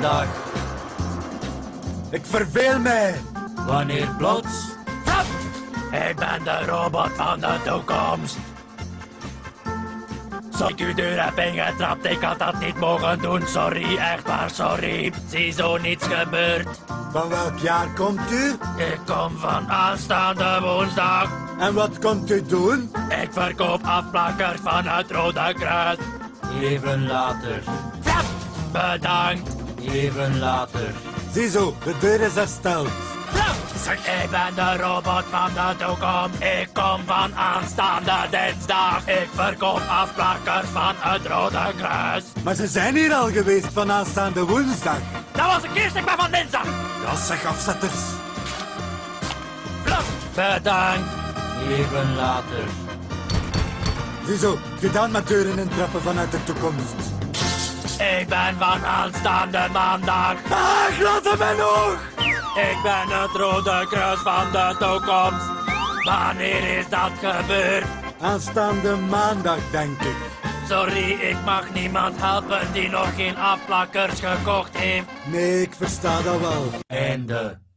maandag. Ik verveel mij. Wanneer plots? Flap! Ik ben de robot van de toekomst. Sorry, ik uw deur heb ingetrapt, ik had dat niet mogen doen. Sorry, echt waar, sorry. Ziezo niets gebeurd. Van welk jaar komt u? Ik kom van aanstaande woensdag. En wat komt u doen? Ik verkoop afplakkers van het Rode Kruis. Even later. Flap! Bedankt. Even later. Ziezo, de deur is hersteld. Flap! Ik ben de robot van de toekomst. Ik kom van aanstaande dinsdag. Ik verkoop afplakkers van het Rode Kruis. Maar ze zijn hier al geweest van aanstaande woensdag. Dat was een keer, ik ben van dinsdag. Ja, zeg afzetters. Flap! Bedankt. Even later. Ziezo, gedaan met deuren en trappen vanuit de toekomst. Ik ben van aanstaande maandag. Ah, laat hem mijn oog! Ik ben het Rode Kruis van de toekomst. Wanneer is dat gebeurd? Aanstaande maandag, denk ik. Sorry, ik mag niemand helpen die nog geen afplakkers gekocht heeft. Nee, ik versta dat wel. Einde.